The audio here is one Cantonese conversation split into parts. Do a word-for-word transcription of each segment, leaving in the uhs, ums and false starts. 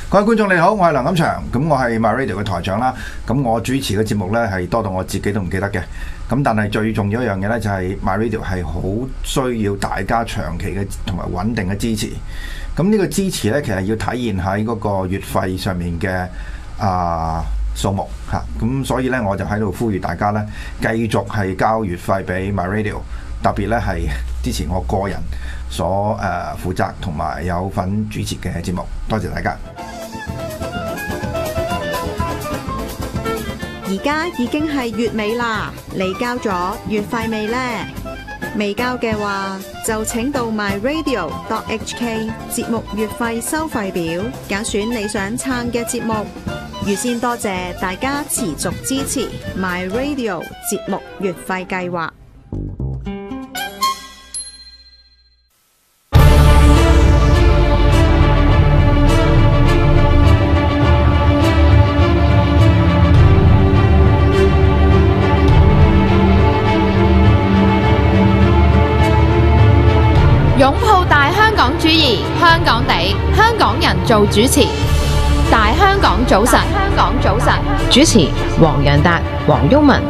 各位觀眾你好，我係梁錦祥，咁我係 MyRadio 嘅台長啦。咁我主持嘅節目呢係多到我自己都唔記得嘅。咁但係最重要一樣嘢呢，就係 MyRadio 係好需要大家長期嘅同埋穩定嘅支持。咁呢個支持呢，其實要體現喺嗰個月費上面嘅啊數目嚇。咁所以呢，我就喺度呼籲大家呢，繼續係交月費俾 MyRadio， 特別呢係支持我個人所誒、呃、負責同埋有份主持嘅節目。多謝大家。 而家已經係月尾啦，你交咗月費未呢？未交嘅話，就請到 myradio dot h k 節目月費收費表，揀選你想撐嘅節目。預先多謝大家持續支持 MyRadio 節目月費計劃。 擁抱大香港主義，香港地，香港人做主持。大香港早晨，香港早晨， 主持黃洋達、黃毓民。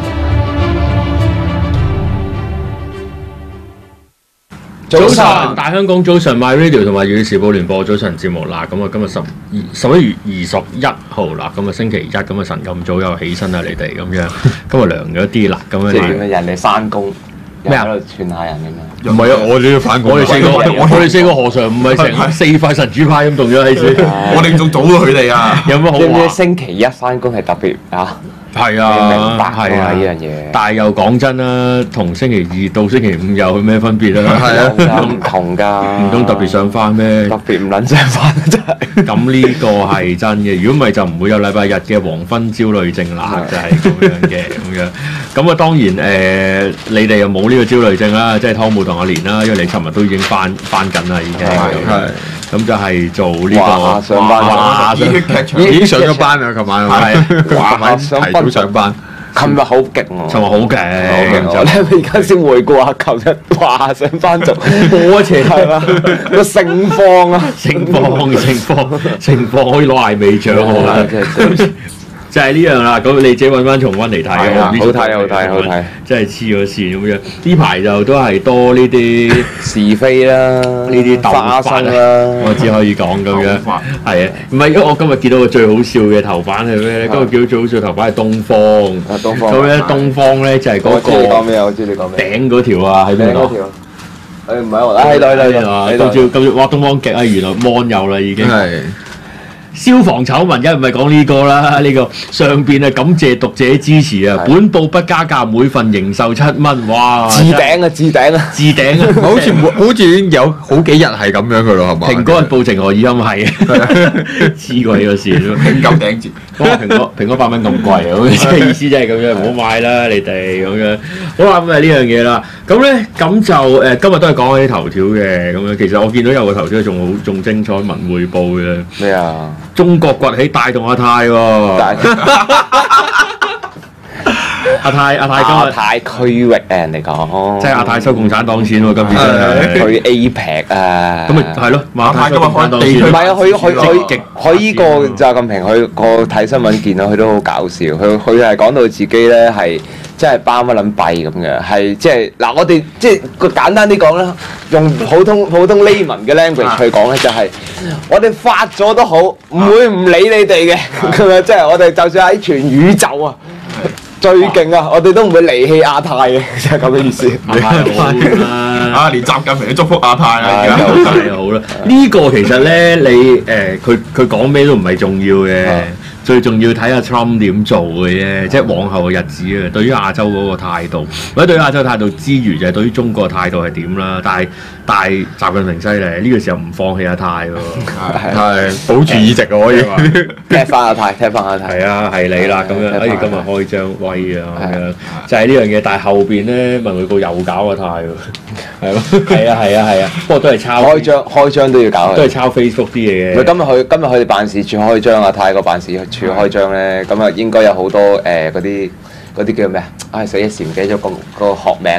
早晨，大香港早晨 ，MyRadio 同埋《粵語時報》聯播早晨節目啦。咁啊，今日十二十一月二十一號啦，咁啊星期一，咁啊晨咁早又起身啦，你哋咁樣，今日涼咗啲啦，咁樣。 即係點啊？人哋翻工。咩喺度串下人咁樣？ 唔係啊！我哋要反我哋四個，我哋四個何嘗唔係成四塊神主牌咁動咗喺處？ 我哋仲早過佢哋啊！ 有乜好話？ 知唔知星期一翻工係特別啊？ 係啊， 明白係啊呢樣嘢。 但係又講真啦，同星期二到星期五有咩分別啊？ 係啊，唔同㗎。 唔通特別想翻咩？ 特別唔撚想翻真係。咁呢個係真嘅。如果唔係就唔會有禮拜日嘅黃昏焦慮症啦，就係咁樣嘅咁樣。咁啊當然誒、呃，你哋又冇呢個焦慮症啦，即係湯姆同阿蓮啦，因為你尋日都已經翻翻緊啦，已經係。咁就係做呢、這個上班啦，已經上咗班啦，琴晚係話提早上班。 琴日好勁喎！ 琴日好勁， 我咧而家先回顧下，琴日話上班做冇一齊係嘛個盛況啊！ 盛況盛況盛況可以攞艾美獎喎！就係呢樣啦，咁你自己揾翻重溫嚟睇啊！ 好睇好睇好睇， 真係黐咗線咁樣。呢排就都係多呢啲是非啦， 呢啲鬥法啦，我只可以講咁樣。係啊，唔係因為我今日見到個最好笑嘅頭版係咩咧？今日見到最好笑嘅頭版係東方。 啊，東方。 咁咧，東方咧就係嗰個。 我知你講咩？我知你講咩。 頂嗰條啊，喺邊度？ 誒唔係我，喺度喺度喺度。 今朝今朝哇，東方極啊！原來 mon 有啦已經。係。消防醜聞，梗係唔係講呢個啦？呢、這個上邊啊，感謝讀者支持啊！本報不加價，每份營售七蚊，哇！ 置頂啊，置頂啊， 置頂啊！ 好似好似已經有好幾日係咁樣噶咯，係嘛？ 蘋果日報情何以堪係啊？黐過呢個線咯， 永久頂住。 哇！蘋果蘋果八蚊咁貴啊！咁即係意思即係咁樣，唔好買啦，你哋咁樣。好啦，咁啊呢樣嘢啦。咁咧咁就誒、呃，今日都係講緊啲頭條嘅咁樣。其實我見到有個頭條仲好仲精彩，文匯報嘅咩啊？ 中國崛起帶動阿泰喎、哦，阿泰阿泰今日亞太區域啊，人哋講， 即係阿泰收共產黨錢喎，今次真係去 A P E C 啊， 咁咪係咯，阿泰今日開地區， 唔係啊，佢佢佢佢依個習近平佢個睇新聞見到佢都好搞笑，佢佢係講到自己咧係。即係包乜撚幣咁嘅，係即係嗱，我哋即係個簡單啲講啦，用普通普通 layman 嘅 language 去講咧，就係我哋發咗都好，唔會唔理你哋嘅，咁樣即係我哋就算喺全宇宙啊最勁啊，我哋都唔會離棄亞太嘅，就係咁嘅意思。 亞太好啦， 啊，連習近平都祝福亞太啦， 亞太好啦。呢個其實咧，你誒佢佢講咩都唔係重要嘅。最重要睇下 Trump 點做嘅啫，即係往後嘅日子啊。對於亞洲嗰個態度，或者對於亞洲態度之餘，就係對於中國嘅態度係點啦。但係但係習近平犀利，呢、這個時候唔放棄亞太喎，係保住議席可以話踢翻亞太，踢翻亞太。 係啊，係你啦咁樣。哎，今日開張威啊咁樣，就係呢樣嘢。但係後邊咧，文匯報又搞亞太喎，係咯，係啊係啊係啊。不過都係抄開張，開張都要搞， 都係抄 Facebook 啲嘢嘅。 今日佢今日佢哋辦事處開張，亞太個辦事處開張咧，咁啊應該有好多誒嗰啲嗰啲叫咩啊？唉死一時唔記得咗個個學名添。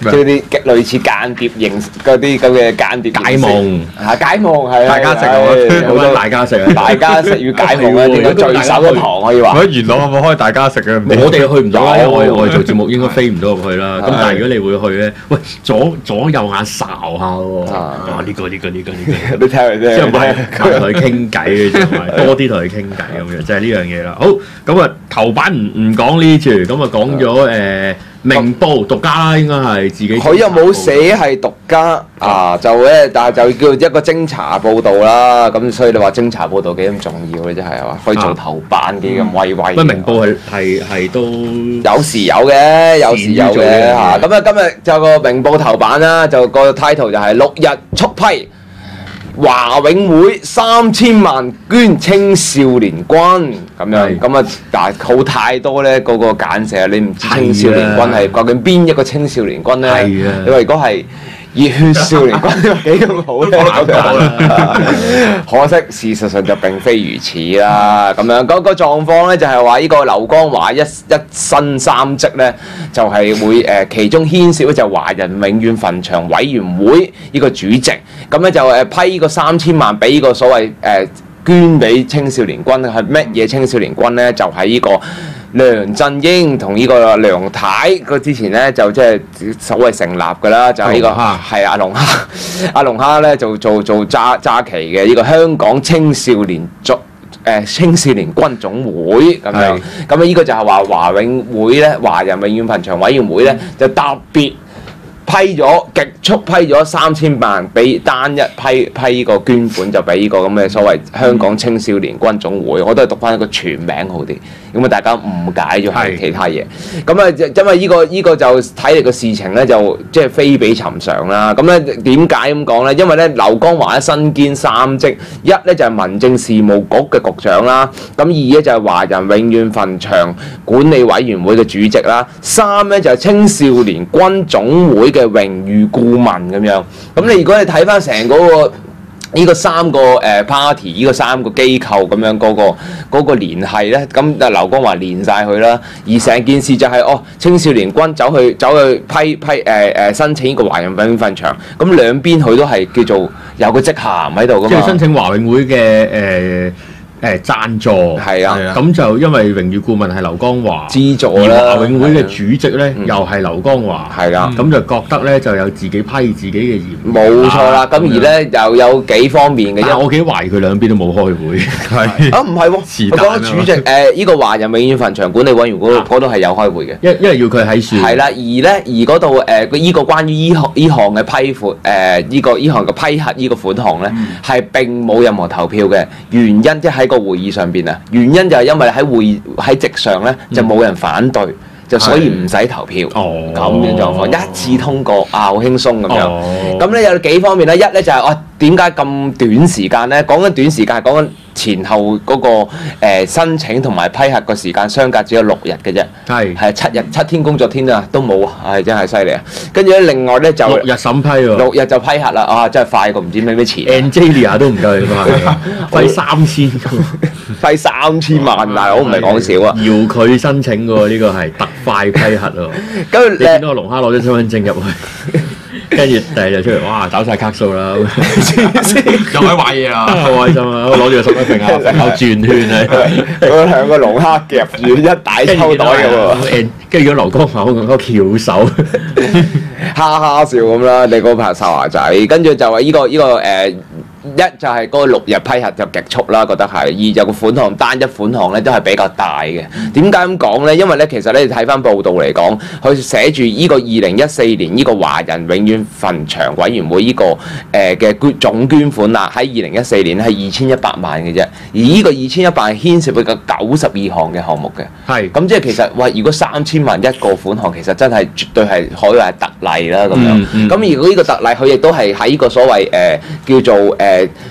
即係啲類似間諜形嗰啲咁嘅間諜解夢嚇解夢係大家食啊， 好多大家食啊， 大家食與解夢啊，點解聚首一堂可以話？ 喺元朗有冇開大家食嘅？ 我哋去唔到啦，因為我我哋做節目應該飛唔到入去啦。咁但係如果你會去咧，喂左左右眼睄下喎，哇呢個呢個呢個呢個， 你睇下先， 即係咪同佢傾偈嘅啫，多啲同佢傾偈咁樣，就係呢樣嘢啦。好，咁啊頭版唔唔講呢處，咁啊講咗誒明報獨家啦，應該係自己。 佢又冇寫係獨家啊，就咧，但係就叫一個偵查報導啦。咁所以你話偵查報導幾咁重要咧，真係係嘛？可以做頭版幾咁威威。 乜明報係係係都有時有嘅，有時有嘅嚇。咁啊，今日就個明報頭版啦，就個 title 就係六日速批。華永會三千萬捐青少年軍咁樣，咁啊，但係好太多咧，嗰個簡寫你唔知青少年軍係究竟邊一個青少年軍咧？係啊，你話如果係熱血少年軍幾咁好咧？可惜事實上就並非如此啦。咁樣嗰個狀況咧，就係話呢個劉江華一一身三職咧，就係會誒其中牽涉咧就華人永遠墳場委員會呢個主席，咁咧就誒批呢個三千萬俾呢個所謂誒捐俾青少年軍，係乜嘢青少年軍咧？就係呢個梁振英同呢個梁太，佢之前咧就即係所謂成立㗎啦，就係呢個係阿龍蝦，阿龍蝦咧就做做揸揸旗嘅呢個香港青少年總誒青少年軍總會咁樣，咁啊呢個就係話華永會咧，華人永遠墳場委員會咧就特別批咗極速批咗三千萬俾單一批批呢個捐款，就俾呢個咁嘅所謂香港青少年軍總會，我都係讀翻一個全名好啲，咁啊大家誤解咗係其他嘢。咁啊因為呢個呢個就睇嚟個事情咧就即係非比尋常啦。咁咧點解咁講咧？因為咧劉江華咧身兼三職，一咧就係民政事務局嘅局長啦，咁二咧就係華人永遠墳場管理委員會嘅主席啦，三咧就係青少年軍總會嘅榮譽顧問咁樣，咁你如果你睇翻成嗰個呢個三個誒 party， 呢個三個機構咁樣嗰個嗰個聯繫咧，咁啊劉江華連晒佢啦，而成件事就係哦青少年軍走去走去批批誒誒申請呢個華人永遠墳場，咁兩邊佢都係叫做有個職銜喺度噶嘛， 即係申請華永會嘅誒。誒贊助係啊， 咁就因為榮譽顧問係劉江華資助啦， 而華永會嘅主席咧又係劉江華， 係啊， 咁就覺得咧就有自己批自己嘅嫌疑， 冇錯啦。咁而咧又有幾方面嘅， 我幾懷疑佢兩邊都冇開會， 係啊，唔係喎，佢講主席誒呢個華人永遠墳場管理委員會嗰度係有開會嘅， 因因為要佢喺樹， 係啦，而咧而嗰度誒依個關於依項依項嘅批款誒依個依項嘅批核依個款項咧係並冇任何投票嘅原因，即係喺個會議上邊啊，原因就係因為喺會議喺席上咧就冇人反對，嗯、就所以唔使投票。哦，咁樣狀況一致通過啊，好輕鬆咁樣。咁咧、哦、有幾方面咧，一咧就係哇點解咁短時間咧？講緊短時間係講緊前後嗰、那個、呃、申請同埋批核個時間相隔只有六日嘅啫。係係七日七天工作天啊，都冇啊，係真係犀利啊！跟住咧另外咧就六日審批喎， 六日就批核啦啊，真係快過唔知咩咩錢。 Angelia 都唔夠嘛，批三千， 批三千萬大佬唔係講少啊！ 要佢申請嘅喎，呢、這個係特快批核喎。跟住你見到個龍蝦攞咗身份證入去。跟住第日就出嚟，哇！找晒卡數啦， 又可以玩嘢啊！ 好開心啊！攞住個十一瓶啊，有轉圈啊！ 嗰兩個龍蝦夾住一大抽袋嘅喎， 跟住如果劉江華嗰個翹手， 哈哈笑咁啦！你嗰排哨牙仔，跟住就係呢個呢個誒。一就係嗰個六日批核就極速啦，覺得係；二就個款項單一款項咧都係比較大嘅。點解咁講咧？因為咧其實咧你睇翻報道嚟講，佢寫住呢個二零一四年呢個華人永遠墳場委員會呢、這個誒嘅捐總捐款啦，喺二零一四年係二千一百萬嘅啫。而呢個二千一百萬牽涉佢嘅九十二項嘅項目嘅。係是。咁即係其實喂，如果三千萬一個款項，其實真係絕對係可以係特例啦咁樣。咁、嗯嗯、而呢個特例佢亦都係喺呢個所謂誒、呃、叫做誒。呃誒、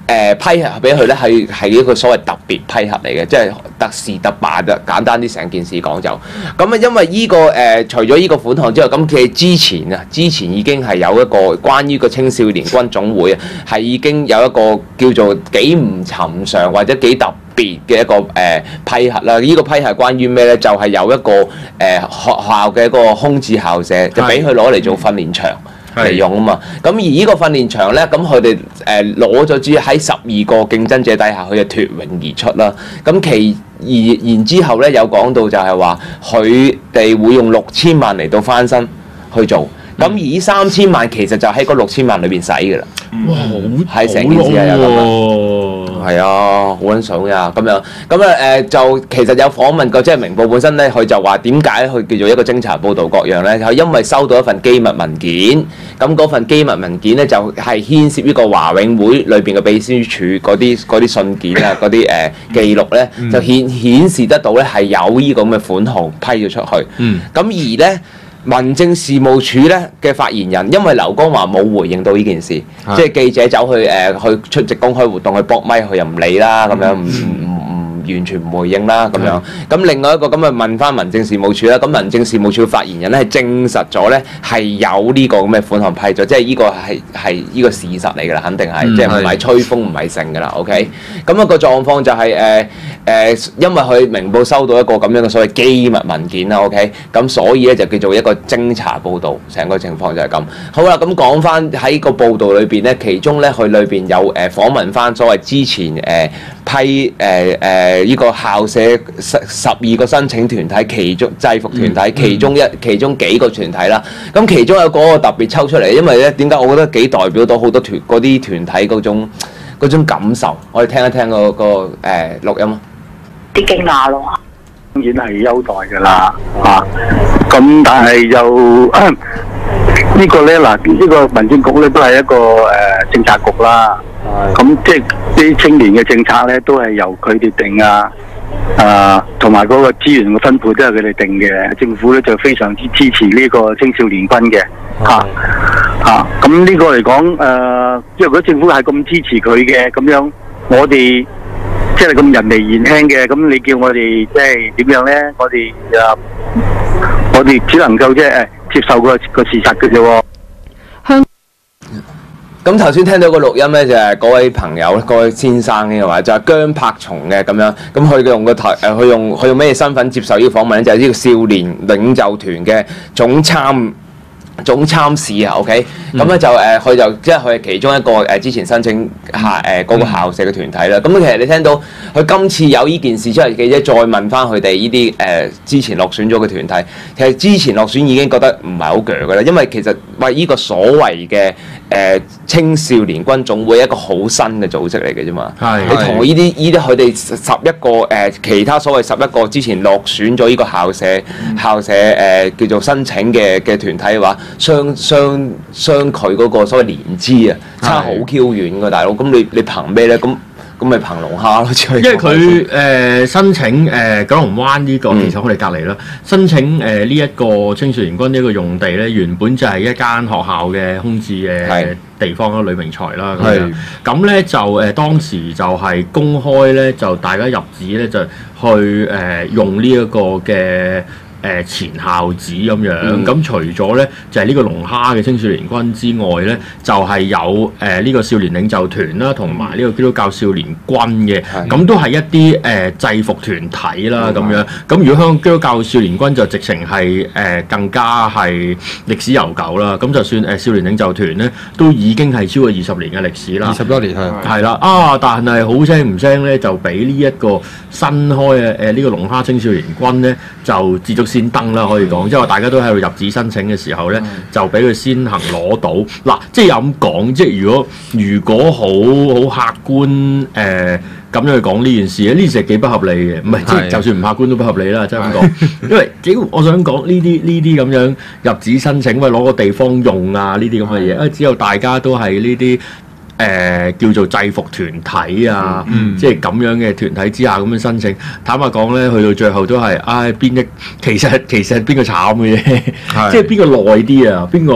誒批核俾佢咧，係係一個所謂特別批核嚟嘅，即係特事特辦嘅。簡單啲成件事講就咁啊，因為呢、這個誒、呃、除咗呢個款項之外，咁佢之前啊，之前已經係有一個關於個青少年軍總會啊，係已經有一個叫做幾唔尋常或者幾特別嘅一個誒、呃、批核啦。呢、這個批核關於咩咧？就係、是、有一個誒、呃、學校嘅一個空置校舍，就俾佢攞嚟做訓練場嚟用啊嘛。咁而呢個訓練場咧，咁佢哋誒攞咗之喺十二個競爭者底下，佢就脫穎而出啦。咁其而然之後咧，有講到就係話佢哋會用六千萬嚟到翻身去做。咁而呢三千萬其實就喺嗰六千萬裏邊使㗎啦。 哇，好係成件事係有咁啊，係啊，好撚爽呀咁樣。咁啊誒就其實有訪問過，即係明報本身咧，佢就話點解佢叫做一個偵查報導各樣咧？係因為收到一份機密文件，咁嗰份機密文件咧就係牽涉呢個華永會裏邊嘅秘書處嗰啲嗰啲信件啊，嗰啲誒記錄咧，就顯顯示得到咧係有呢個咁嘅款項批咗出去。嗯，咁而咧。民政事務處咧嘅發言人，因為劉江華冇回應到呢件事，的即係記者走去誒、呃、去出席公開活動去搏咪，佢又唔理啦，咁樣唔唔唔完全唔回應啦，咁樣。咁另外一個咁啊問翻民政事務處啦，咁民政事務處嘅發言人咧係證實咗咧係有呢個咁嘅款項批咗，即係呢個係係呢個事實嚟㗎啦，肯定係，嗯、即係唔係吹風唔係成㗎啦 ，OK。咁一個狀況就係誒誒，因為佢明報收到一個咁樣嘅所謂機密文件啦 ，OK。咁所以咧就叫做一個偵查報導，成個情況就係咁。好啦，咁講翻喺個報導裏邊咧，其中咧佢裏邊有誒、呃、訪問翻所謂之前誒、呃、批誒誒呢個校舍十十二個申請團體，其中制服團體，嗯、其中一其中幾個團體啦。咁其中有嗰個特別抽出嚟，因為咧點解我覺得幾代表到好多團嗰啲團體嗰種嗰種感受，我哋聽一聽、嗰個、嗰個誒、呃、錄音啊！ 啲驚訝咯，當然係優待㗎啦嚇。咁、啊、但係就、呃這個、呢個咧嗱，呢、這個民政局咧都係一個誒、呃、政策局啦。咁即係啲青年嘅政策咧，都係由佢哋定啊。啊，同埋嗰個資源嘅分配都係佢哋定嘅。政府咧就非常之支持呢個青少年軍嘅嚇嚇。咁呢個嚟講誒，即係如果政府係咁支持佢嘅咁樣，我哋即係咁人微言輕嘅，咁你叫我哋即係點樣咧？我哋啊，我哋只能夠即係誒接受個個事實嘅啫喎。 咁頭先聽到個錄音咧，就係、是、嗰位朋友嗰位先生嘅話，就係、是、姜柏松嘅咁樣。咁佢用個台誒，佢用佢用咩身份接受呢個訪問咧？就係、是、呢個少年領袖團嘅總參總參事啊。OK，咁咧、嗯、就誒，佢、呃、就即係佢係其中一個誒、呃，之前申請下誒嗰個校舍嘅團體啦。咁、嗯、其實你聽到佢今次有呢件事出嚟，記者再問翻佢哋呢啲誒之前落選咗嘅團體，其實之前落選已經覺得唔係好鋸噶啦，因為其實喂呢個所謂嘅。誒、呃、青少年軍總會係一個好新嘅組織嚟嘅啫嘛，係你同呢啲呢啲佢哋十一個誒、呃、其他所謂十一個之前落選咗呢個校舍、嗯、校舍誒、呃、叫做申請嘅嘅團體嘅話，相相相距嗰個所謂年資啊，差好 Q 遠㗎大佬，咁你你憑咩咧？咁咁咪憑龍蝦咯，因為佢誒、呃、申請誒、呃、九龍灣呢、這個，其實我哋隔離啦。申請誒呢一個青少年軍呢一個用地咧，原本就係一間學校嘅空置嘅地方啦，呂明才啦咁樣。咁咧就誒、呃、當時就係公開咧，就大家入紙咧就去誒、呃、用呢一個嘅。誒前校址咁樣，咁、嗯、除咗咧就係、是、呢個龍蝦嘅青少年軍之外咧，就係、是、有誒呢、呃這個少年領袖團啦，同埋呢個基督教少年軍嘅，咁的都係一啲誒、呃、制服團體啦咁樣。咁如果香港基督教少年軍就直情係誒更加係歷史悠久啦。咁就算誒少年領袖團咧，都已經係超過二十年嘅歷史啦。二十多年係係啦啊！但係好聲唔聲咧，就俾呢一個新開嘅誒呢個龍蝦青少年軍咧，就自足先登啦，可以講，即係話大家都喺度入紙申請嘅時候咧，嗯、就俾佢先行攞到。嗱，即係有咁講，即係如果如果好好客觀誒咁、呃、樣去講呢件事咧，呢件事係幾不合理嘅，唔係即係就算唔客觀都不合理啦，即係咁講。因為幾，我想講呢啲呢啲咁樣入紙申請，喂攞個地方用啊，呢啲咁嘅嘢，啊只有大家都係呢啲。誒、呃、叫做制服團體啊，嗯、即係咁樣嘅團體之下咁樣申請。坦白講咧，去到最後都係，唉、哎、邊一其實其實係邊個慘嘅啫？是即係邊個耐啲啊？邊個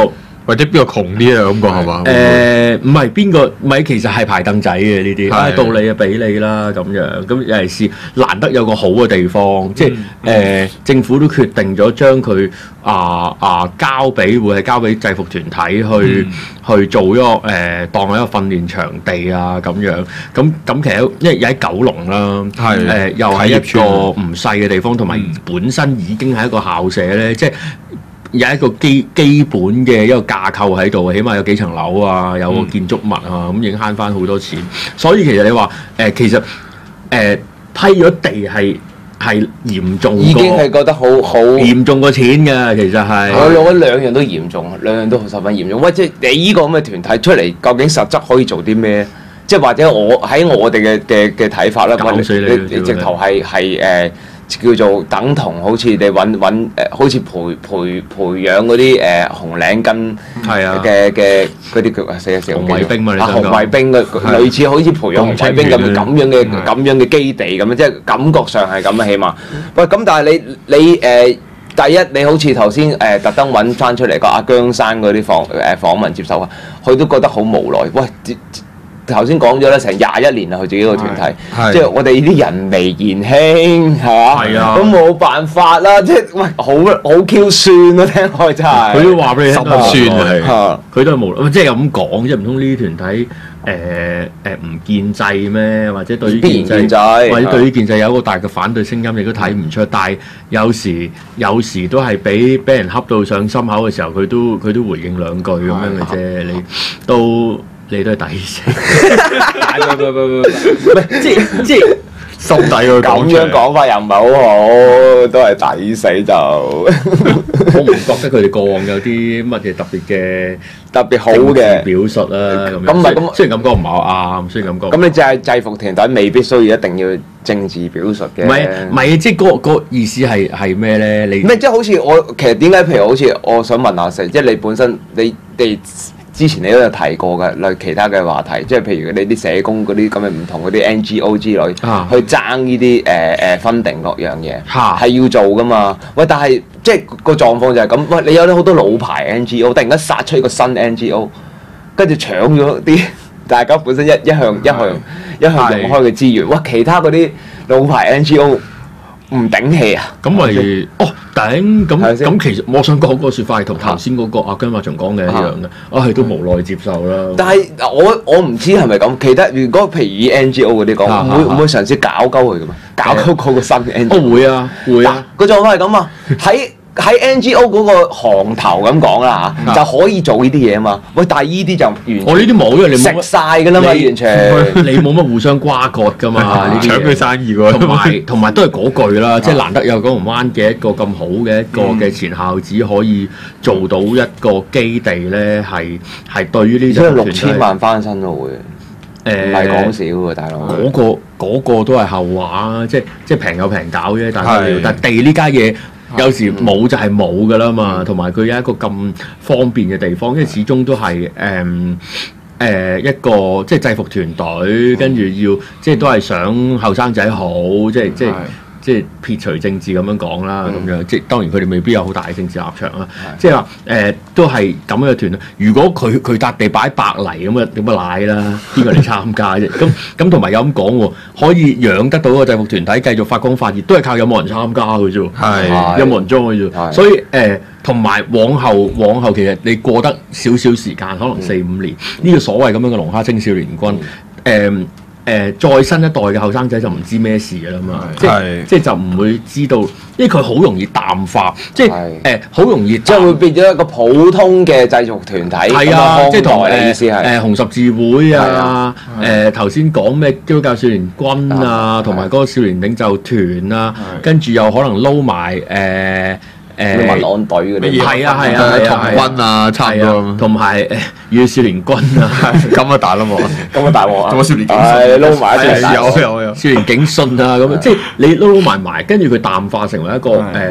或者邊個窮啲啊？感覺係嘛？ 誒唔係邊個？唔係其實係排凳仔嘅呢啲，啊道理啊俾你啦咁樣。咁尤其是難得有個好嘅地方，即係誒政府都決定咗將佢啊啊交俾會係交俾制服團體去去做一個誒當係一個訓練場地啊咁樣。咁咁其實因為喺九龍啦，誒又係一個唔細嘅地方，同埋本身已經係一個校舍咧，即係。有一個基基本嘅一個架構喺度，起碼有幾層樓啊，有個建築物啊，咁已經慳翻好多錢。所以其實你話誒、呃，其實誒、呃、批咗地係係嚴重過， 已經係覺得好好嚴重過錢嘅，其實係。 我覺得兩樣都嚴重，兩樣都十分嚴重。喂，即係你呢個咁嘅團體出嚟，究竟實質可以做啲咩？即係或者我喺我哋嘅嘅嘅睇法啦， 搞死你！ 你直頭係係誒。叫做等同好似你揾揾誒，好似培培培養嗰啲誒紅領巾嘅嘅嗰啲叫死啊死！紅衛兵嘛，你紅衛兵嘅類似好似培養紅衛兵咁咁樣嘅咁樣嘅基地咁樣，即係感覺上係咁啊，起碼。喂，咁但係你你誒第一你好似頭先誒特登揾翻出嚟個阿姜生嗰啲訪誒訪問接受啊，佢都覺得好無奈。喂！頭先講咗咧，成廿一年啦，佢自己個團體，即係我哋呢啲人微言輕，係嘛？係啊，咁冇辦法啦，即係喂，好好 Q 酸啊，聽開真係。佢都話俾你聽， 心酸啊，佢都係無，即係咁講，即係唔通呢啲團體誒誒唔建制咩？或者對於建制，或者對於建制有一個大嘅反對聲音，你都睇唔出。但係有時有時都係俾俾人恰到上心口嘅時候，佢都佢都回應兩句咁樣嘅啫，你都。你都係抵死，唔唔唔唔唔，即係即係心底個咁樣講法又唔係好好，都係抵死就。 我唔覺得佢哋過往有啲乜嘢特別嘅特別好嘅表述啦。咁咁唔係咁， 雖然咁講唔係好啱，雖然咁講。 咁你就係制服團體，未必需要一定要政治表述嘅。 唔係唔係，即係嗰個意思係係咩咧？你唔係即係好似我其實點解？譬如好似我想問下成，即係你本身你哋。之前你都有提過嘅，例如其他嘅話題，即係譬如你啲社工嗰啲咁嘅唔同嗰啲 N G O 之類，啊、去爭呢啲誒誒分定各樣嘢，係、啊、要做噶嘛？喂，但係即係個狀況就係咁，喂，你有啲好多老牌 N G O，突然間殺出一個新 N G O， 跟住搶咗啲大家本身一一向一向一向用開嘅資源，哇！其他嗰啲老牌 N G O。唔頂氣啊！ 咁咪哦頂咁咁，其實我想講個説法係同頭先嗰個阿姜華松講嘅一樣嘅，我係都無奈接受啦。 但係我我唔知係咪咁，其他如果譬如以 N G O 嗰啲講，會唔會嘗試搞鳩佢嘅嘛？搞鳩嗰個新 N G O？ 哦會啊會啊！ 個狀況係咁啊，喺喺 N G O 嗰個行頭咁講啦嚇，就可以做呢啲嘢啊嘛。喂，但係呢啲就完全我呢啲冇，因為你食晒㗎啦嘛，完全你冇乜互相瓜葛㗎嘛。呢啲搶佢生意喎。 同埋同埋都係嗰句啦，即係難得有九龍灣嘅一個咁好嘅一個嘅前校址可以做到一個基地咧，係係對於呢種六千萬翻身都會。誒唔係講少喎，大佬。 嗰個嗰個都係後話，即係即係平有平搞啫，但係但地呢家嘢。有時冇就係冇㗎啦嘛，同埋佢有一個咁方便嘅地方，因為始終都係誒誒一個即係制服團隊，跟住要即係都係想後生仔好，即係即係即係撇除政治咁樣講啦，咁樣即係當然佢哋未必有好大嘅政治立場啦，即係話誒都係咁樣嘅團隊。如果佢佢笪地擺白泥咁啊，點乜奶啦？邊個嚟參加啫？咁咁同埋有咁講喎，可以養得到個制服團體繼續發光發熱，都係靠有冇人參加嘅啫。係有冇人裝嘅啫。所以誒，同埋往後往後其實你過得少少時間，可能四五年呢個所謂咁樣嘅龍蝦青少年軍誒。誒再新一代嘅後生仔就唔知咩事㗎啦嘛，即係即係就唔會知道，因為佢好容易淡化，即係誒好容易即係會變咗一個普通嘅製作團體。 係啊，即係同誒誒紅十字會啊，誒頭先講咩基督教少年軍啊，同埋嗰個少年領袖團啊，跟住又可能撈埋誒。誒民安隊嗰啲， 係啊係啊， 童軍啊，差唔多， 同埋誒與少年軍啊， 咁啊大啦喎， 咁啊大鑊啊， 咁啊少年警訊撈埋一齊， 有有有少年警訊啊咁樣，即係你撈撈埋埋，跟住佢淡化成為一個誒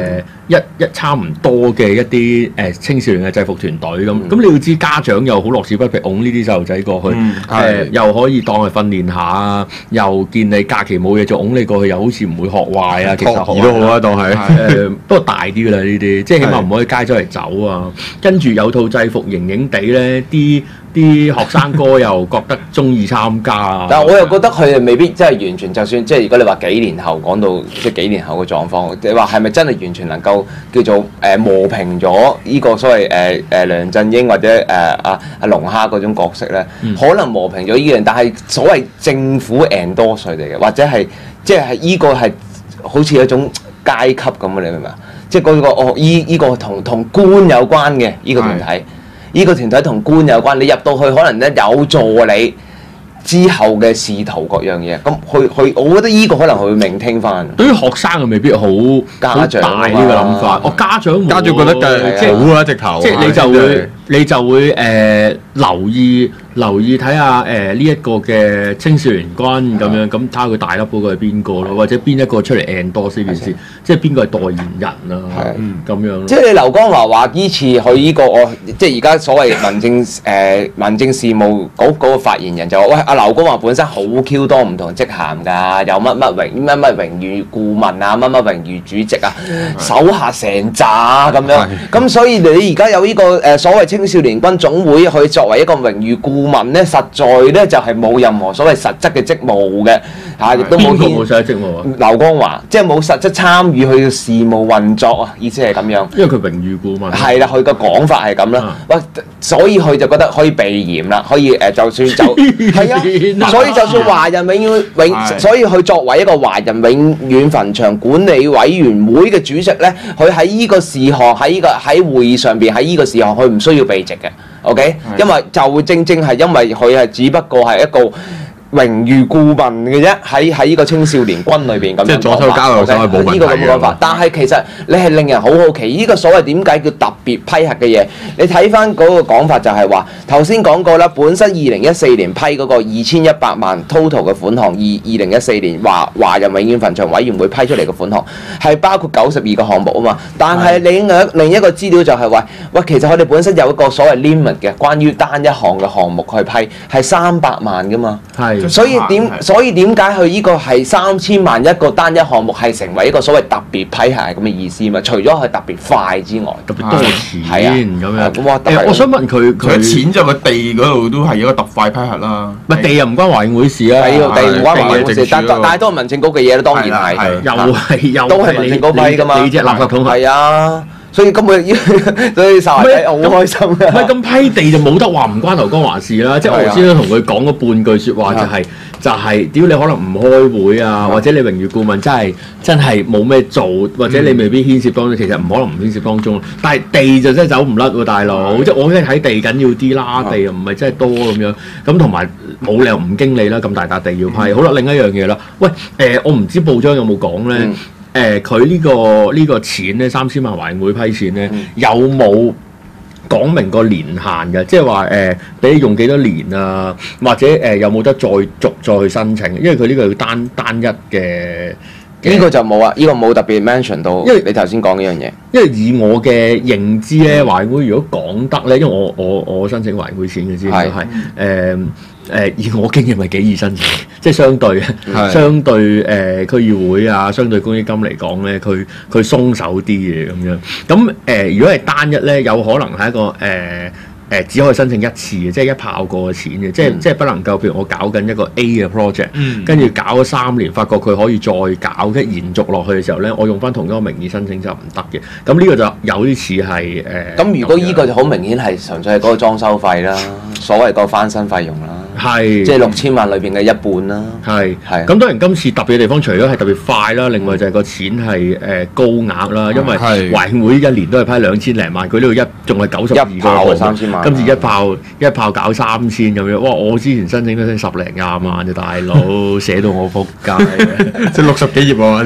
一一差唔多嘅一啲誒、呃、青少年嘅制服團隊咁。咁、嗯、你要知家長又好樂此不疲，擁呢啲細路仔過去，誒、 嗯呃、又可以當係訓練下啊，又見你假期冇嘢做，擁你過去又好似唔會學壞啊，其實學都好啊，當係誒不過大啲㗎啦呢啲，即係起碼唔可以街周嚟走啊，跟住有套制服型型地咧，啲啲學生哥又覺得中意參加啊。 但係我又覺得佢哋未必真係完全，就算即係如果你話幾年後講到即係幾年後嘅狀況，你話係咪真係完全能夠叫做誒、呃、磨平咗呢個所謂誒誒梁振英或者誒阿阿龍蝦嗰種角色咧？嗯、可能磨平咗呢樣，但係所謂政府 endorse 佢哋嘅，或者係即係呢個係好似一種階級咁啊！你明唔明啊？即係嗰個哦，依依個同同官有關嘅依個團體，依個團體同官有關。你入到去可能咧有助你之後嘅仕途各樣嘢。咁佢佢，我覺得依個可能佢會明聽翻。 對於學生又未必好家長大呢個諗法。我家長家長覺得嘅即係好啊，直頭。 即係你就會你就會誒留意。留意睇下誒呢一個嘅青少年軍咁樣，咁睇下佢大粒嗰個係邊個咯，或者邊一個出嚟 endorse 呢件事，即係邊個係代言人啊？咁樣。即係你劉江華話依次去呢個我，即係而家所謂民政誒民政事務局嗰個發言人就話：喂，阿劉江華本身好 Q 多唔同職銜㗎，有乜乜榮乜乜榮譽顧問啊，乜乜榮譽主席啊，手下成扎咁樣。咁所以你而家有呢個誒所謂青少年軍總會去作為一個榮譽顧顧問咧，實在咧就係冇任何所謂實質嘅職務嘅嚇，亦都冇邊個冇實質職務啊？ 劉江華即係冇實質參與佢嘅事務運作啊，意思係咁樣。 因為佢榮譽顧問係啦，佢個講法係咁啦。喂，所以佢就覺得可以避嫌啦，可以誒，就算就係啊，所以就算華人永遠永，所以佢作為一個華人永遠墳場管理委員會嘅主席咧，佢喺依個事項喺依個喺會議上邊喺依個事項，佢唔需要避席嘅。OK，因為就會正正係因為佢係只不過係一個榮譽顧問嘅啫，喺喺呢個青少年軍裏邊咁樣講法。即係左手交右手係冇問題嘅。呢個咁嘅講法，但係其實你係令人好好奇，呢個所謂點解叫特別批核嘅嘢？你睇翻嗰個講法就係話，頭先講過啦，本身二零一四年批嗰個二千一百萬 total 嘅款項，二二零一四年華華人永遠墳場委員會批出嚟嘅款項係包括九十二個項目啊嘛。但係另一另一個資料就係話，喂，其實佢哋本身有一個所謂 limit 嘅，關於單一項嘅項目去批係三百萬噶嘛。係。所以點所以點解佢呢個係三千萬一個單一項目係成為一個所謂特別批核係咁嘅意思嘛？除咗係特別快之外， 特別多錢係啊咁樣。 咁我誒，我想問佢佢錢就個地嗰度都係一個特快批核啦。 唔係地又唔關華永會事啊， 係地唔關華永會事，但但係都係民政局嘅嘢啦，當然係。 又係又都係民政局批㗎嘛？ 你隻垃圾桶係啊。所以根本，所以曬仔好開心嘅。 唔係咁批地就冇得話唔關劉江華事啦。即係我頭先都同佢講嗰半句説話，就係就係屌你可能唔開會啊，或者你榮譽顧問真係真係冇咩做，或者你未必牽涉當中，其實唔可能唔牽涉當中。但係地就真係走唔甩喎，大佬。即係我梗係睇地緊要啲啦，地又唔係真係多咁樣。咁同埋冇理由唔經理啦，咁大笪地要批。好啦，另一樣嘢啦，喂誒，我唔知報章有冇講咧？誒佢呢個呢、這個錢咧，三千萬華永會批錢咧，嗯、有冇講明個年限嘅？即係話誒，俾、呃、你用幾多年啊？或者誒、呃、有冇得再續再去申請？因為佢呢個要單單一嘅， 呢個就冇啊！呢、這個冇特別 mention 到，因為你頭先講呢樣嘢。 因為以我嘅認知咧，華永會如果講得咧，因為我我我申請華永會錢嘅，知唔知係誒？誒以我經驗係幾易申請，即係相對是相對誒、呃、區議會啊，相對公益金嚟講咧，佢佢鬆手啲嘅咁樣。咁誒、呃、如果係單一咧，有可能係一個誒誒、呃呃、只可以申請一次嘅，即係一炮過嘅錢嘅，即係、嗯、即係不能夠譬如我搞緊一個 A 嘅 project，跟住、嗯、搞咗三年，發覺佢可以再搞，跟住延續落去嘅時候咧，我用翻同一個名義申請就唔得嘅。咁呢個就有啲似係誒。咁、 呃、如果呢個就好明顯係純粹係嗰個裝修費啦，所謂個翻新費用啦。係，即係六千萬裏邊嘅一半啦。係係。咁當然今次特別嘅地方，除咗係特別快啦，另外就係個錢係誒高額啦，因為華永會一年都係批兩千零萬，佢呢度一仲係九十二個，一炮三千萬，今次一炮一炮搞三千咁樣，哇！我之前申請都申十零廿萬啫，大佬寫到我仆街， 即係六十幾頁喎啲。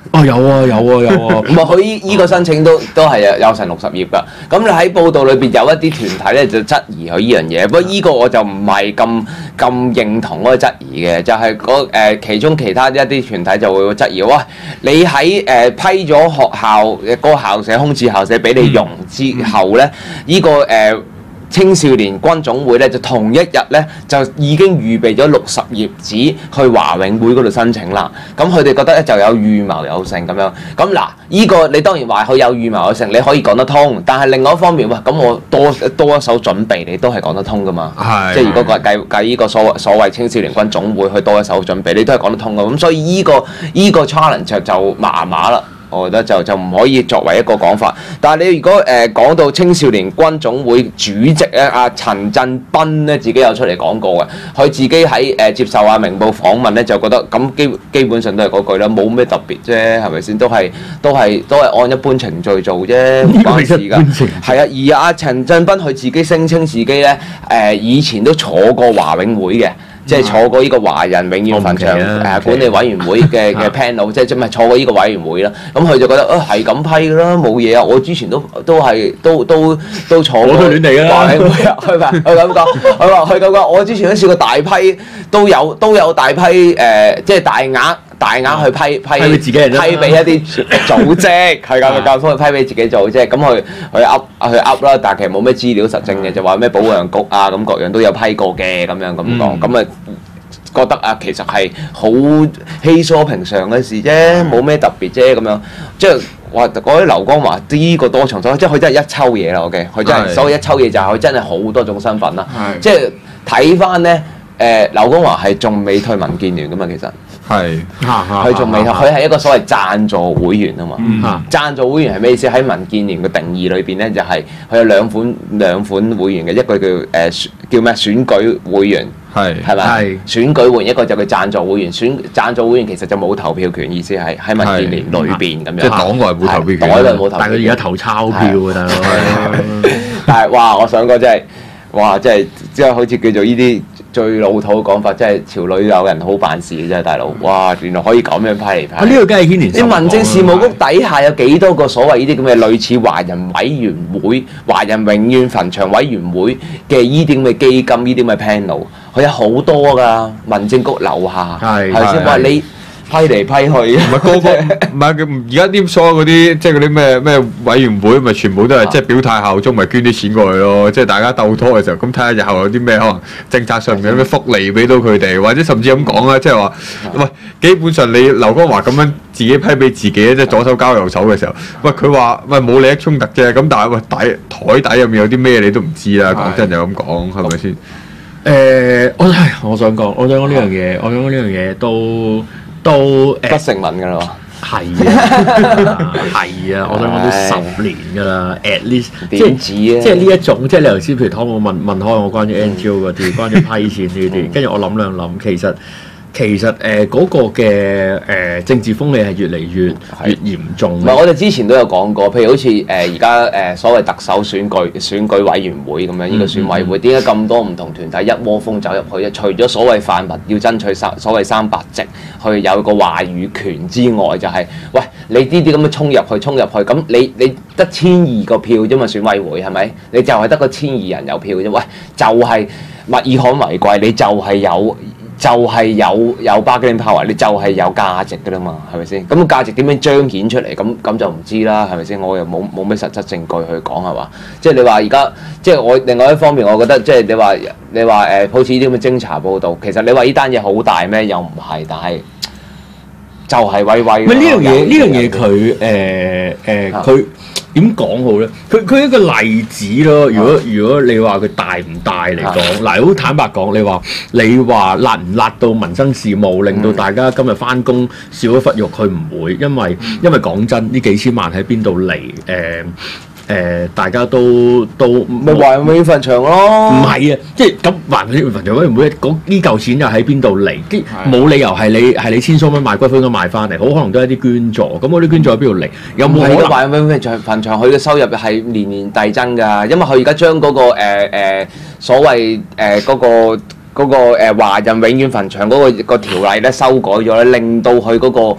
哦，有啊，有啊，有啊。 唔係佢依依個申請都都係有有成六十頁㗎。咁你喺報道裏邊有一啲團體咧就質疑佢依樣嘢，不過依個我就唔係咁咁認同嗰個質疑嘅，就係嗰誒其中其他一啲團體就會質疑，哇！你喺誒、呃、批咗學校嘅嗰個校舍空置校舍俾你用之後咧，依、這個誒。呃青少年軍總會咧就同一日咧就已經預備咗六十頁紙去華永會嗰度申請啦。咁佢哋覺得咧就有預謀有成咁樣。咁嗱，依、這個你當然話佢有預謀有成，你可以講得通。但係另外一方面，喂，咁我多多一手準備，你都係講得通噶嘛？係。即係如果個計計依個所謂所謂青少年軍總會去多一手準備，你都係講得通噶。咁所以依、這個依、這個 challenge 就麻麻啦。我覺得就就唔可以作為一個講法，但係你如果誒講、呃、到青少年軍總會主席咧，阿、啊、陳振彬咧自己有出嚟講過嘅，佢自己喺誒、呃、接受阿明報訪問咧，就覺得咁基基本上都係嗰句啦，冇咩特別啫，係咪先？都係都係都係按一般程序做啫，唔關事㗎。係啊，而阿、啊、陳振彬佢自己聲稱自己咧誒、呃、以前都坐過華永會嘅。即係坐過呢個華人永遠墳場誒管理委員會嘅嘅 panel，即係即係坐過呢個委員會啦。咁佢就覺得啊係咁批㗎啦，冇嘢啊！我之前都都係都都都坐過。我都亂嚟㗎啦。華永會啊，佢話佢咁講，佢話佢咁講，我之前都試過大批都有都有大批誒，即係大額大額去批批批俾自己人，批俾一啲組織，係咁教科去批俾自己組織。咁佢佢噏佢噏啦，但係其實冇咩資料實證嘅，就話咩保養局啊咁各樣都有批過嘅咁樣咁講，咁啊。覺得啊，其實係好稀疏平常嘅事啫，冇咩特別啫咁樣。即係話嗰啲劉江華呢個多重身份，即係佢真係一抽嘢啦。OK，佢真係所謂一抽嘢就係佢真係好多種身份啦。即係睇翻咧，誒劉江華係仲未退民建聯噶嘛，其實係，佢仲未退，佢係一個所謂贊助會員啊嘛。嗯、贊助會員係咩意思？喺民建聯嘅定義裏邊咧，就係佢有兩款兩款會員嘅，一個叫誒、呃、叫咩選舉會員。係係咪？選舉會員一個就叫贊助會員，選贊助會員其實就冇投票權，意思係喺民建聯裏邊咁樣。即係黨內冇投票權，黨內冇投票權。但係佢而家投鈔票㗎大佬。但係哇，我想講真係，哇，真係即係好似叫做呢啲最老土嘅講法，即係朝裏有人好辦事嘅真係大佬。哇，原來可以咁樣批嚟批。呢個梗係牽連。啲民政事務局底下有幾多個所謂呢啲咁嘅類似華人委員會、華人永遠墳場委員會嘅呢啲咁嘅基金、呢啲咁嘅 panel。佢有好多㗎，民政局樓下係係先話你批嚟批去，唔係個個唔係而家啲所有嗰啲即係嗰啲咩咩委員會，咪全部都係即係表態效忠，咪捐啲錢過去咯。即係大家鬥拖嘅時候，咁睇下日後有啲咩可能政策上面有咩福利俾到佢哋，或者甚至咁講啦，即係話喂，基本上你劉江華咁樣自己批俾自己，即係左手交右手嘅時候，喂佢話喂冇利益衝突啫，咁但係喂底台底入面有啲咩你都唔知啦。講真就咁講，係咪先？誒、呃，我係我想講，我想講呢樣嘢，我想講呢樣嘢都都誒不成文㗎啦，係啊，係啊，我想講都十年㗎啦 ，at least 點止啊？即係呢一種，即係你頭先譬如湯我問問開我關於 N G O 嗰啲，關於批錢呢啲，跟住我諗兩諗，其實。其實誒嗰、呃那個嘅誒、呃、政治風氣係越嚟越越嚴重。唔係，我哋之前都有講過，譬如好似誒而家誒所謂特首選舉選舉委員會咁樣，呢、嗯、個選委會點解咁多唔同團體一窩蜂走入去？除咗所謂泛民要爭取三所謂三百席去有個話語權之外，就係、是、喂你呢啲咁嘅衝入去衝入去，咁你你得千二個票啫嘛，選委會係咪？你就係得個千二人有票啫。喂，就係、是、物以罕為貴，你就係有。就係有有 bargaining power，你就係有價值㗎啦嘛，係咪先？咁個價值點樣彰顯出嚟？咁咁就唔知啦，係咪先？我又冇冇咩實質證據去講係嘛？即係你話而家，即係我另外一方面，我覺得即係你話你話誒，好似呢啲咁嘅偵查報導，其實你話呢單嘢好大咩？又唔係，但係就係威威。唔係呢樣嘢，呢樣嘢佢誒誒佢。點講好咧？佢佢一個例子咯。如果如果你話佢大唔大嚟講，嗱好坦白講，你話你話辣唔辣到民生事務，令到大家今日翻工少咗忽肉，佢唔會，因為因為講真，呢幾千萬喺邊度嚟？誒、呃。誒、呃，大家都都咪華人永遠墳場咯？唔係啊，即係咁華人永遠墳場委員會嗰呢嚿錢又喺邊度嚟？冇理由係你係你千數蚊賣骨灰咁賣翻嚟，好可能都係啲捐助。咁嗰啲捐助喺邊度嚟？有冇可能華人永遠墳場佢嘅收入係年年遞增㗎？因為佢而家將嗰個誒、呃呃、所謂誒嗰、呃嗰個嗰、嗰個誒華人永遠墳場嗰個個條例咧修改咗咧，令到佢嗰個。誒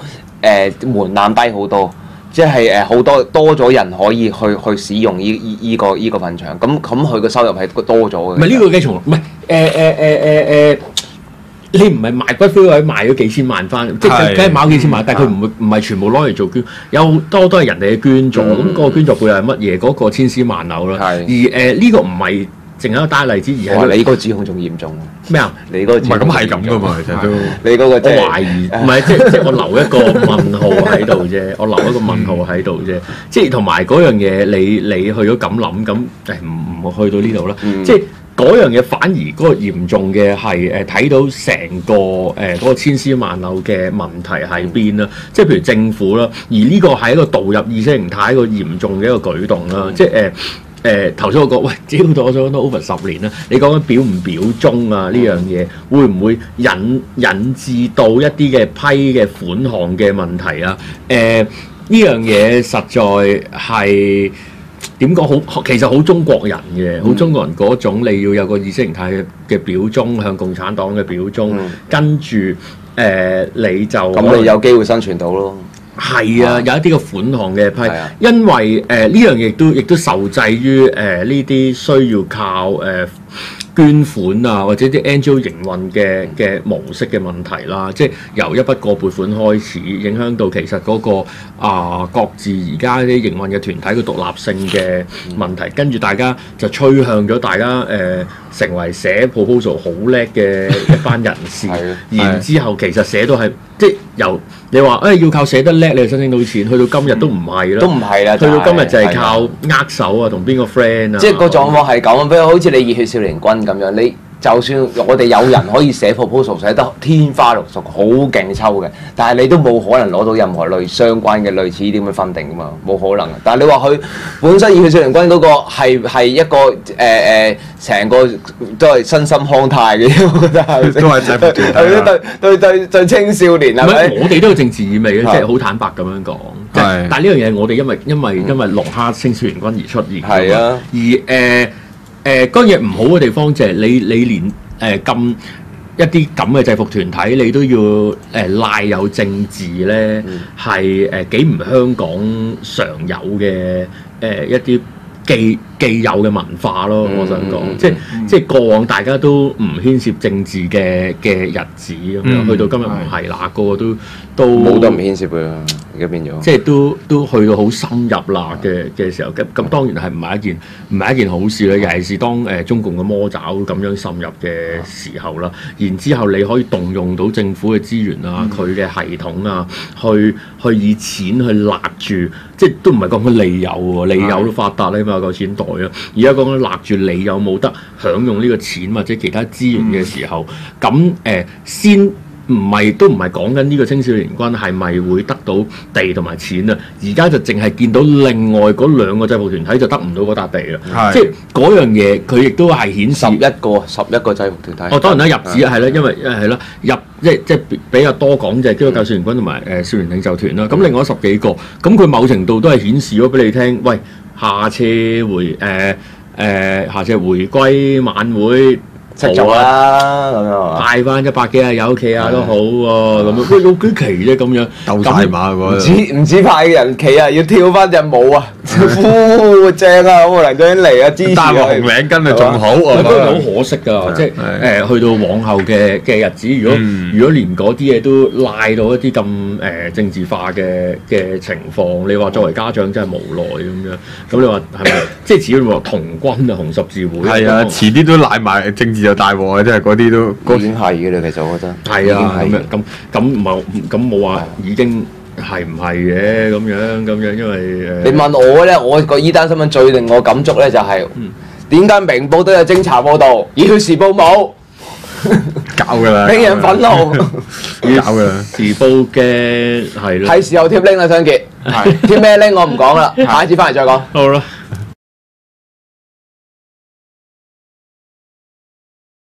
誒門檻低好多。即係誒好多多咗人可以去去使用依依依個依個墳場，咁咁佢個收入係多咗嘅。 唔係呢個嘅從唔係誒誒誒誒誒，你唔係賣骨灰或者賣咗幾千萬翻，即係梗係買幾千萬，但係佢唔會唔係全部攞嚟做捐，有多都係人哋嘅捐助，咁嗰個捐助背後係乜嘢？嗰個千絲萬縷啦。而誒呢個唔係淨係一個單例子，而係你嗰個指控仲嚴重。 咩啊？ 你嗰個指控唔係咁係咁噶嘛，其實都你嗰個我懷疑，唔係即係即係我留一個問號喺度啫，我留一個問號喺度啫，即係同埋嗰樣嘢，你你去咗咁諗，咁誒唔唔去到呢度啦，即係。嗰樣嘢反而嗰個嚴重嘅係誒睇到成個誒嗰、呃嗰個千絲萬縷嘅問題喺邊啦，即係譬如政府啦，而呢個係一個導入意識形態一個嚴重嘅一個舉動啦，即係誒誒頭先我講，喂，只要我咗都 over 十年啦，你講緊表唔表忠啊呢樣嘢，會唔會引引致到一啲嘅批嘅款項嘅問題啊？誒呢樣嘢實在係。點講好？其實好中國人嘅，好、嗯、中國人嗰種你要有個意識形態嘅表忠，向共產黨嘅表忠，嗯、跟住誒、呃、你就咁你有機會生存到咯。 係啊，啊有一啲嘅款項嘅批， 啊、 因為誒呢、呃、樣嘢都亦都受制於誒呢啲需要靠誒。呃捐款啊，或者啲 N G O 營運嘅嘅模式嘅問題啦，即係由一筆過撥款開始，影響到其實嗰、那個啊、呃、各自而家啲營運嘅團體嘅獨立性嘅問題，跟住大家就趨向咗大家誒、呃、成為寫 proposal 好叻嘅一班人士，然之後其實寫到係即係由你話誒、哎、要靠寫得叻你就申請到錢，去到今日都唔係啦， 都唔係啦， 去到今日就係靠握手啊，同邊個 friend 啊， 即係個狀況係咁，比如好似你熱血少年軍咁樣，你就算我哋有人可以寫 proposal 寫得天花六熟，好勁抽嘅，但係你都冇可能攞到任何類相關嘅類似呢啲咁嘅分定噶嘛，冇可能。但係你話佢本身熱血少年軍嗰個係係一個誒誒成個都係身心康泰嘅，我覺得係都係制服團體對對對對青少年係咪？ 我哋都有政治意味嘅，即係好坦白咁樣講。係。但係呢樣嘢我哋因為因為因為龍蝦青少年軍而出現。係啊。而誒。誒嗰樣嘢唔好嘅地方就係你你連誒咁、呃、一啲咁嘅制服團體你都要誒、呃、賴有政治咧，係誒幾唔香港常有嘅誒、呃、一啲既既有嘅文化咯。嗯、我想講，嗯、即係、嗯、即係過往大家都唔牽涉政治嘅嘅日子咁樣，嗯、去到今日唔係嗱，個個都都冇得唔牽涉㗎。而家變咗， 即係都都去到好深入啦嘅嘅時候，咁咁當然係唔係一件唔係一件好事咧。尤其是當誒、呃、中共嘅魔爪咁樣滲入嘅時候啦，然之後你可以動用到政府嘅資源啊，佢嘅、嗯、系統啊，去去以錢去勒住，即係都唔係講緊利誘喎，利誘都發達咧嘛，夠錢袋啊！而家講緊勒住你有冇得享用呢個錢或者其他資源嘅時候，咁誒、嗯呃、先。唔係都唔係講緊呢個青少年軍係咪會得到地同埋錢啊？而家就淨係見到另外嗰兩個制服團體就得唔到嗰笪地啦。是即係嗰樣嘢，佢亦都係顯示十一個十一個制服團體。 哦，當然啦，入紙係啦，因為係啦，入即係即係比較多講就係基督教少年軍同埋誒少年領袖團啦。咁、嗯、另外十幾個，咁佢某程度都係顯示咗俾你聽，喂，下次回誒誒、呃呃，下次回歸晚會。 識做啦咁樣， 派翻一百幾啊有企啊都好喎，咁樣喂有幾期啫咁樣， 鬥大馬喎， 唔止唔止派人企啊，要跳翻隻舞啊，呼正啊，咁啊梁振英嚟啊支持啊， 戴個紅領巾啊仲好啊， 不過好可惜㗎，即係誒去到往後嘅嘅日子，如果如果連嗰啲嘢都賴到一啲咁誒政治化嘅嘅情況，你話作為家長真係無奈咁樣，咁你話係咪？即係只要話童軍啊紅十字會係啊，遲啲都賴埋政治。就大鑊啊！即係嗰啲都已經係嘅啦，其實我覺得係啊，咁樣咁咁唔係咁冇話已經係唔係嘅咁樣咁樣，因為誒你問我咧，我個依單新聞最令我感觸咧就係點解明報都有偵查報導，熱血時報冇搞㗎啦， 令人憤怒搞㗎啦，時報嘅係咯， 係時候貼 link 啦，張傑貼咩 link 我唔講啦，下一次翻嚟再講。 好啦。